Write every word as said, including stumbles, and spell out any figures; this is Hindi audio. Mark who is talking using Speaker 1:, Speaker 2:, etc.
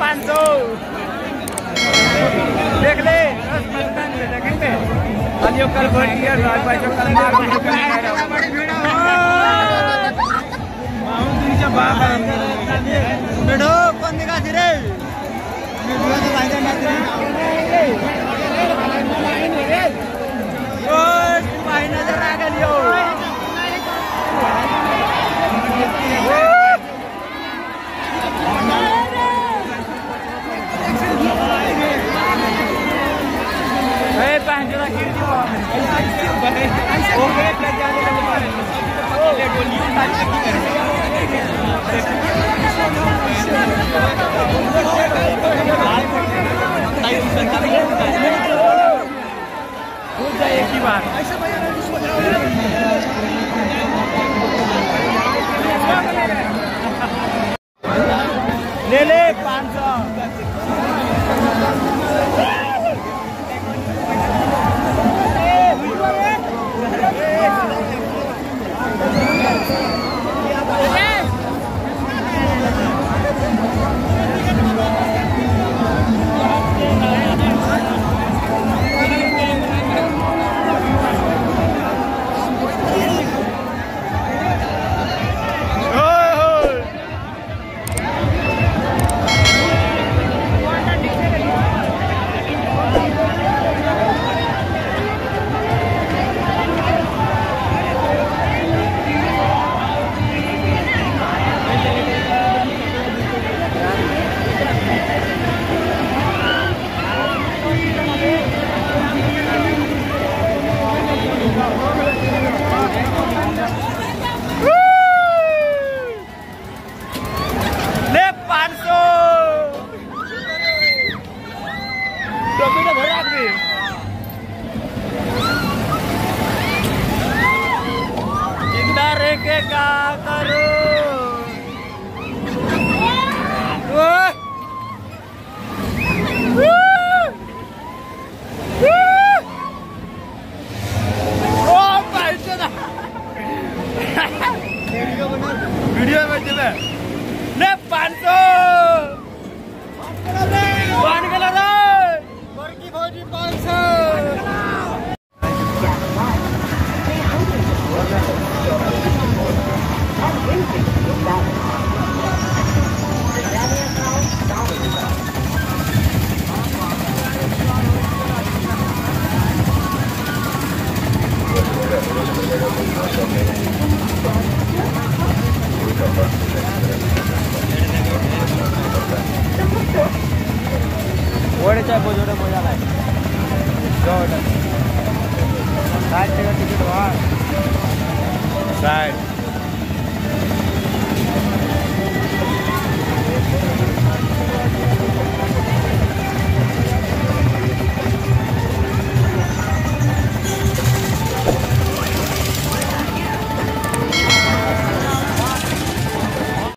Speaker 1: पाँच सौ देख ले देखेंगे अलियो कल भटिया राज भाई जो कल मार के बेडो कौन दिखा रे वीडियो तो भाई ने ओ भाई नजर आ गलियो ए पंजरा गिर दियो ओके प्लस जाने का ले गोली टाच की कर हो जाए एक ही बार ले ले पाँच सौ के का करो वीडियो में चले ले पाँच सौ पान कलर बड़की भौजी पाँच सौ चाहे वो जोड़े मजा लाए साइड टिकट वहाँ साइड